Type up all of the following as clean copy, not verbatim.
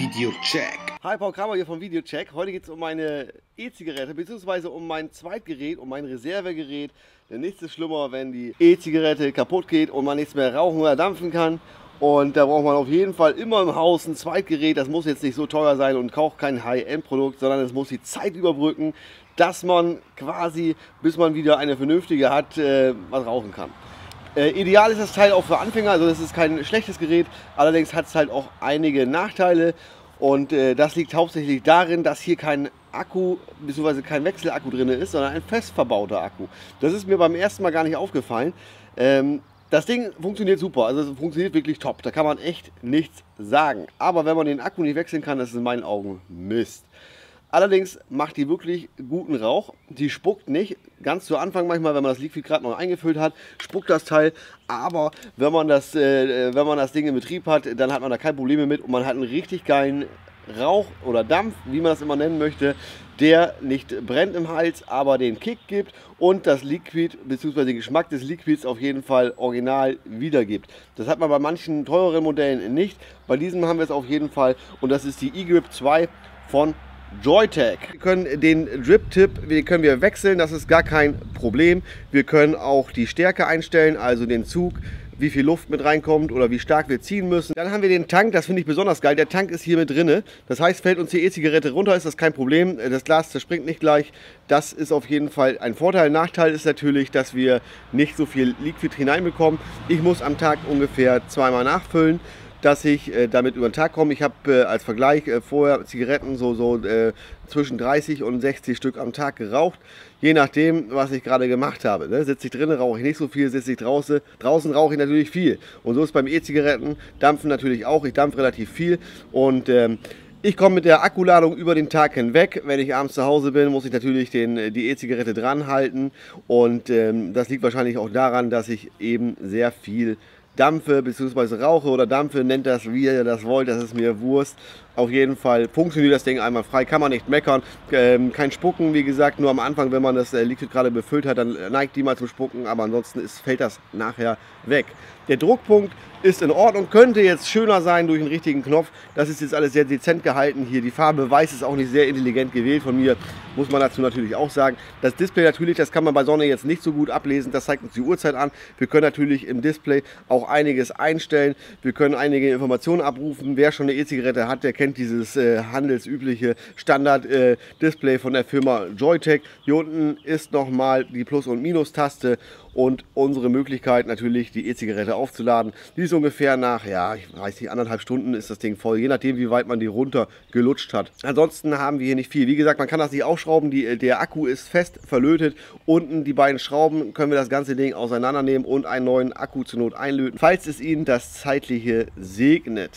Videocheck. Hi, Paul Kramer hier vom Videocheck. Heute geht es um meine E-Zigarette, beziehungsweise um mein Zweitgerät, um mein Reservegerät. Denn nichts ist schlimmer, wenn die E-Zigarette kaputt geht und man nichts mehr rauchen oder dampfen kann. Und da braucht man auf jeden Fall immer im Haus ein Zweitgerät. Das muss jetzt nicht so teuer sein und auch kein High-End-Produkt, sondern es muss die Zeit überbrücken, dass man quasi, bis man wieder eine vernünftige hat, was rauchen kann. Ideal ist das Teil auch für Anfänger, also das ist kein schlechtes Gerät, allerdings hat es halt auch einige Nachteile und das liegt hauptsächlich darin, dass hier kein Akku bzw. kein Wechselakku drin ist, sondern ein fest verbauter Akku. Das ist mir beim ersten Mal gar nicht aufgefallen. Das Ding funktioniert super, also es funktioniert wirklich top, da kann man echt nichts sagen. Aber wenn man den Akku nicht wechseln kann, das ist in meinen Augen Mist. Allerdings macht die wirklich guten Rauch. Die spuckt nicht. Ganz zu Anfang manchmal, wenn man das Liquid gerade noch eingefüllt hat, spuckt das Teil. Aber wenn man das Ding in Betrieb hat, dann hat man da kein Problem mit. Und man hat einen richtig geilen Rauch oder Dampf, wie man das immer nennen möchte, der nicht brennt im Hals, aber den Kick gibt und das Liquid bzw. den Geschmack des Liquids auf jeden Fall original wiedergibt. Das hat man bei manchen teureren Modellen nicht. Bei diesem haben wir es auf jeden Fall. Und das ist die eGrip 2 von Joyetech. Wir können den Drip-Tip wechseln, das ist gar kein Problem. Wir können auch die Stärke einstellen, also den Zug, wie viel Luft mit reinkommt oder wie stark wir ziehen müssen. Dann haben wir den Tank, das finde ich besonders geil. Der Tank ist hier mit drinne. Das heißt, fällt uns die E-Zigarette runter, ist das kein Problem. Das Glas zerspringt nicht gleich. Das ist auf jeden Fall ein Vorteil. Nachteil ist natürlich, dass wir nicht so viel Liquid hineinbekommen. Ich muss am Tag ungefähr zweimal nachfüllen, dass ich damit über den Tag komme. Ich habe als Vergleich vorher Zigaretten zwischen 30 und 60 Stück am Tag geraucht. Je nachdem, was ich gerade gemacht habe. Ne? Sitze ich drinnen, rauche ich nicht so viel, sitze ich draußen. Draußen rauche ich natürlich viel. Und so ist beim E-Zigaretten, dampfen natürlich auch. Ich dampfe relativ viel und ich komme mit der Akkuladung über den Tag hinweg. Wenn ich abends zu Hause bin, muss ich natürlich die E-Zigarette dran halten. Und das liegt wahrscheinlich auch daran, dass ich eben sehr viel dampfe bzw. rauche oder dampfe, nennt das wie ihr das wollt, das ist mir Wurst. Auf jeden Fall funktioniert das Ding einmal frei, kann man nicht meckern. Kein Spucken, wie gesagt, nur am Anfang, wenn man das Liquid gerade befüllt hat, dann neigt die mal zum Spucken, aber ansonsten fällt das nachher weg. Der Druckpunkt ist in Ordnung, könnte jetzt schöner sein durch einen richtigen Knopf. Das ist jetzt alles sehr dezent gehalten hier. Die Farbe weiß ist auch nicht sehr intelligent gewählt von mir, muss man dazu natürlich auch sagen. Das Display natürlich, das kann man bei Sonne jetzt nicht so gut ablesen, das zeigt uns die Uhrzeit an. Wir können natürlich im Display auch einiges einstellen. Wir können einige Informationen abrufen. Wer schon eine E-Zigarette hat, der kennt dieses handelsübliche Standard-Display von der Firma Joyetech. Hier unten ist nochmal die Plus- und Minus-Taste und unsere Möglichkeit natürlich die E-Zigarette aufzuladen. Die ist ungefähr nach, ja, ich weiß nicht, 1,5 Stunden ist das Ding voll, je nachdem wie weit man die runter gelutscht hat. Ansonsten haben wir hier nicht viel. Wie gesagt, man kann das nicht aufschrauben, der Akku ist fest verlötet. Unten die beiden Schrauben können wir das ganze Ding auseinandernehmen und einen neuen Akku zur Not einlöten, falls es Ihnen das Zeitliche segnet.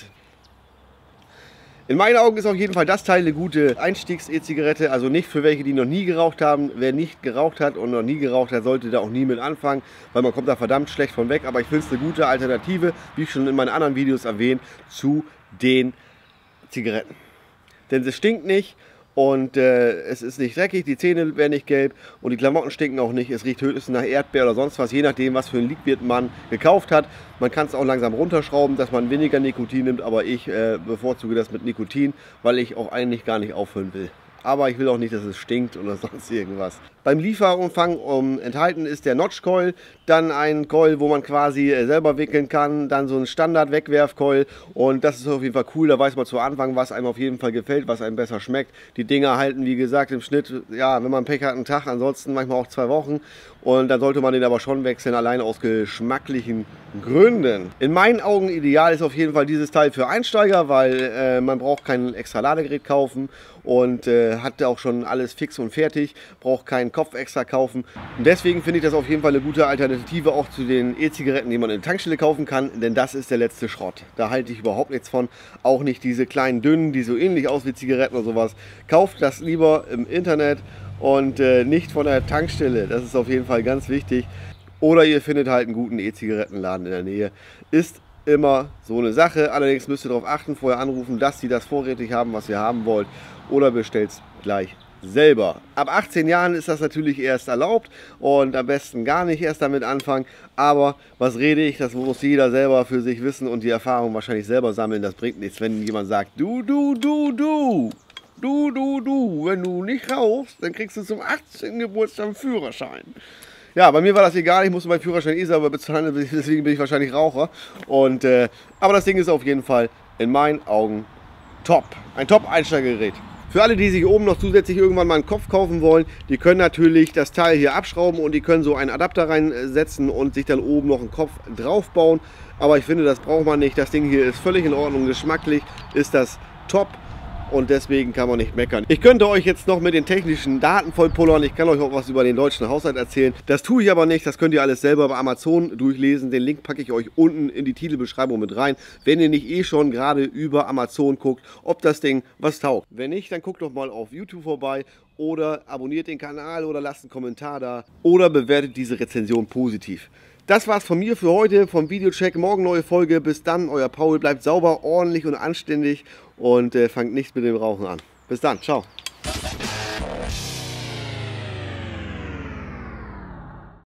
In meinen Augen ist auf jeden Fall das Teil eine gute Einstiegs-E-Zigarette, also nicht für welche, die noch nie geraucht haben. Wer nicht geraucht hat und noch nie geraucht hat, sollte da auch nie mit anfangen, weil man kommt da verdammt schlecht von weg. Aber ich finde es eine gute Alternative, wie schon in meinen anderen Videos erwähnt, zu den Zigaretten. Denn es stinkt nicht und es ist nicht dreckig, die Zähne werden nicht gelb und die Klamotten stinken auch nicht. Es riecht höchstens nach Erdbeer oder sonst was, je nachdem, was für ein Liquid man gekauft hat. Man kann es auch langsam runterschrauben, dass man weniger Nikotin nimmt, aber ich bevorzuge das mit Nikotin, weil ich auch eigentlich gar nicht aufhören will. Aber ich will auch nicht, dass es stinkt oder sonst irgendwas. Beim Lieferumfang enthalten ist der Notch Coil, dann ein Coil, wo man quasi selber wickeln kann, dann so ein Standard-Wegwerf-Coil und das ist auf jeden Fall cool, da weiß man zu Anfang, was einem auf jeden Fall gefällt, was einem besser schmeckt. Die Dinger halten, wie gesagt, im Schnitt, ja, wenn man Pech hat, einen Tag, ansonsten manchmal auch 2 Wochen und dann sollte man den aber schon wechseln, allein aus geschmacklichen Gründen. In meinen Augen ideal ist auf jeden Fall dieses Teil für Einsteiger, weil man braucht kein extra Ladegerät kaufen und hat auch schon alles fix und fertig, braucht keinen Kopf extra kaufen. Und deswegen finde ich das auf jeden Fall eine gute Alternative auch zu den E-Zigaretten, die man in der Tankstelle kaufen kann, denn das ist der letzte Schrott. Da halte ich überhaupt nichts von, auch nicht diese kleinen dünnen, die so ähnlich aus wie Zigaretten oder sowas. Kauft das lieber im Internet und nicht von der Tankstelle, das ist auf jeden Fall ganz wichtig. Oder ihr findet halt einen guten E-Zigarettenladen in der Nähe. Ist immer so eine Sache, allerdings müsst ihr darauf achten, vorher anrufen, dass sie das vorrätig haben, was ihr haben wollt, oder bestellt es gleich selber. Ab 18 Jahren ist das natürlich erst erlaubt und am besten gar nicht erst damit anfangen. Aber was rede ich, das muss jeder selber für sich wissen und die Erfahrung wahrscheinlich selber sammeln. Das bringt nichts, wenn jemand sagt, du, wenn du nicht rauchst, dann kriegst du zum 18. Geburtstag einen Führerschein. Ja, bei mir war das egal, ich musste meinen Führerschein selber bezahlen, deswegen bin ich wahrscheinlich Raucher. Und, aber das Ding ist auf jeden Fall in meinen Augen top. Ein Top-Einsteigergerät. Für alle, die sich oben noch zusätzlich irgendwann mal einen Kopf kaufen wollen, die können natürlich das Teil hier abschrauben und die können so einen Adapter reinsetzen und sich dann oben noch einen Kopf drauf bauen. Aber ich finde, das braucht man nicht. Das Ding hier ist völlig in Ordnung. Geschmacklich ist das top. Und deswegen kann man nicht meckern. Ich könnte euch jetzt noch mit den technischen Daten vollpullern. Ich kann euch auch was über den deutschen Haushalt erzählen. Das tue ich aber nicht. Das könnt ihr alles selber bei Amazon durchlesen. Den Link packe ich euch unten in die Titelbeschreibung mit rein. Wenn ihr nicht schon gerade über Amazon guckt, ob das Ding was taugt. Wenn nicht, dann guckt doch mal auf YouTube vorbei oder abonniert den Kanal oder lasst einen Kommentar da oder bewertet diese Rezension positiv. Das war's von mir für heute, vom Videocheck. Morgen neue Folge. Bis dann, euer Paul. Bleibt sauber, ordentlich und anständig und fangt nicht mit dem Rauchen an. Bis dann, ciao.